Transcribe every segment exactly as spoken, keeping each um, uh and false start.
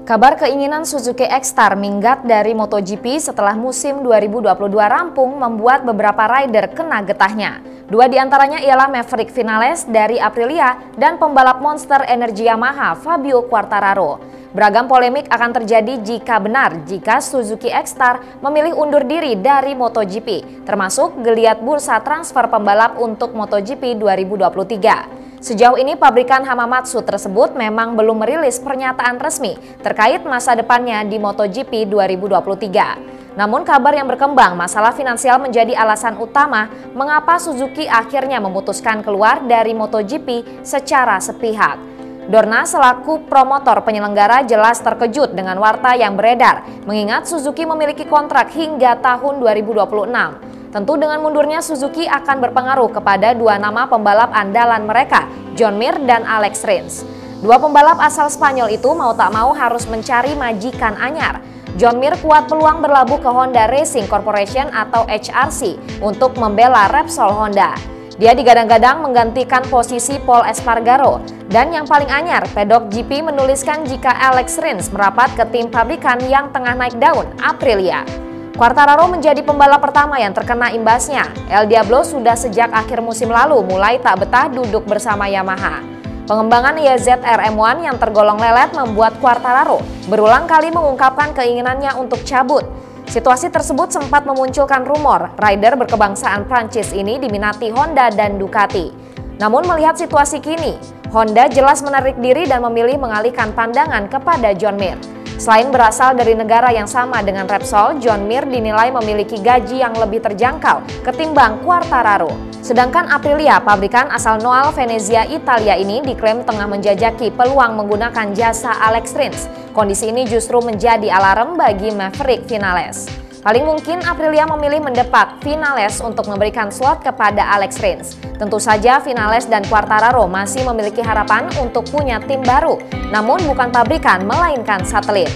Kabar keinginan Suzuki X-Star minggat dari MotoGP setelah musim dua ribu dua puluh dua rampung membuat beberapa rider kena getahnya. Dua diantaranya ialah Maverick Vinales dari Aprilia dan pembalap Monster Energy Yamaha Fabio Quartararo. Beragam polemik akan terjadi jika benar jika Suzuki X-Star memilih undur diri dari MotoGP, termasuk geliat bursa transfer pembalap untuk MotoGP dua ribu dua puluh tiga. Sejauh ini pabrikan Hamamatsu tersebut memang belum merilis pernyataan resmi terkait masa depannya di MotoGP dua ribu dua puluh tiga. Namun kabar yang berkembang masalah finansial menjadi alasan utama mengapa Suzuki akhirnya memutuskan keluar dari MotoGP secara sepihak. Dorna selaku promotor penyelenggara jelas terkejut dengan warta yang beredar, mengingat Suzuki memiliki kontrak hingga tahun dua ribu dua puluh enam. Tentu dengan mundurnya Suzuki akan berpengaruh kepada dua nama pembalap andalan mereka, John Mir dan Alex Rins. Dua pembalap asal Spanyol itu mau tak mau harus mencari majikan anyar. John Mir kuat peluang berlabuh ke Honda Racing Corporation atau H R C untuk membela Repsol Honda. Dia digadang-gadang menggantikan posisi Pol Espargaro. Dan yang paling anyar, Pedok G P menuliskan jika Alex Rins merapat ke tim pabrikan yang tengah naik daun, Aprilia. Quartararo menjadi pembalap pertama yang terkena imbasnya. El Diablo sudah sejak akhir musim lalu mulai tak betah duduk bersama Yamaha. Pengembangan Y Z R M satu yang tergolong lelet membuat Quartararo berulang kali mengungkapkan keinginannya untuk cabut. Situasi tersebut sempat memunculkan rumor rider berkebangsaan Prancis ini diminati Honda dan Ducati. Namun melihat situasi kini, Honda jelas menarik diri dan memilih mengalihkan pandangan kepada John Mir. Selain berasal dari negara yang sama dengan Repsol, John Mir dinilai memiliki gaji yang lebih terjangkau ketimbang Quartararo. Sedangkan Aprilia, pabrikan asal Noal Venezia, Italia ini diklaim tengah menjajaki peluang menggunakan jasa Alex Rins. Kondisi ini justru menjadi alarm bagi Maverick Vinales. Paling mungkin Aprilia memilih mendepak Vinales untuk memberikan slot kepada Alex Rins. Tentu saja Vinales dan Quartararo masih memiliki harapan untuk punya tim baru, namun bukan pabrikan melainkan satelit.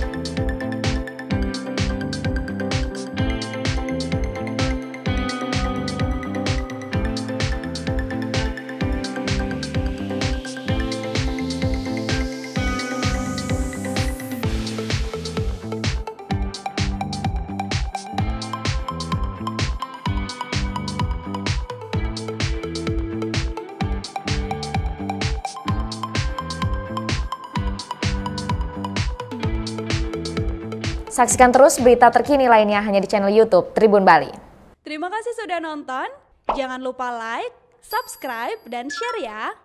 Saksikan terus berita terkini lainnya hanya di channel YouTube Tribun Bali. Terima kasih sudah nonton. Jangan lupa like, subscribe, dan share ya.